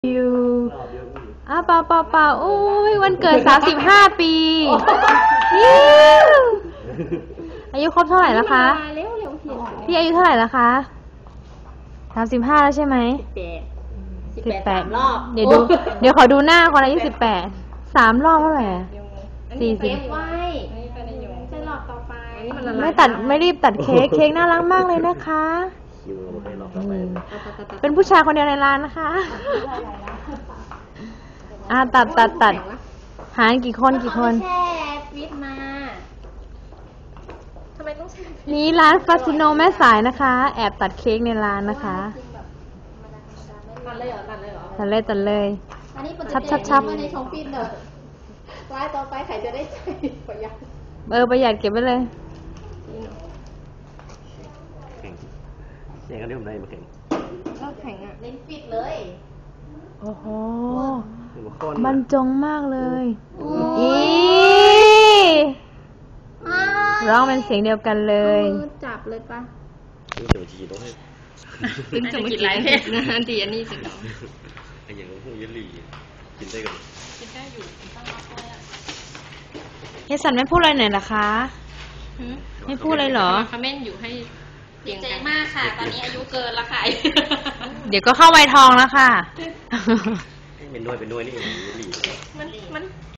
อยู่เปล่าโอ้ยวันเกิด35 ปียิ้วอายุครบเท่าไหร่แล้วคะพี่อายุเท่าไหร่แล้วคะ35แล้วใช่ไหม 18 รอบเดี๋ยวขอดูหน้าคนอายุ18 3 รอบเท่าไหร่40 ไว้ใช่รอบต่อไปไม่รีบตัดเค้กน่ารักมากเลยนะคะเป็นผู้ชายคนเดียวในร้านนะคะตัดหารกี่คนแช่ฟิตมาทำไมต้องแช่นี้ร้านฟาซิโนแม่สายนะคะ แอบตัดเค้กในร้านนะคะตัดเลยเหรอตัดเลยอันนี้ชับในช่องฟิตเนอะร้ายต่อไปใครจะได้ใจประหยัดประหยัดเก็บไว้เลยแข่งกันที่ผมได้มาแข่งก็แข่งอ่ะเล่นฟิตเลยโอ้โหบรรจงมากเลยร้องเป็นเสียงเดียวกันเลยจับเลยปะนี่จะมาจีต้องให้ถึงจะมากินไรเพศนะดีอันนี้สิเนาะไอ้อย่างพวกยันหลี่กินได้กันกินได้อยู่ต้องรับเลยอ่ะเฮสันไม่พูดอะไรหน่อยเหรอคะไม่พูดอะไรเหรอคอมเมนต์อยู่ให้เก่งมากค่ะตอนนี้อายุเกินแล้วค่ะเดี๋ยวก็เข้าวัยทองแล้วค่ะเป็นด้วยนี่เองยันหลี่มัน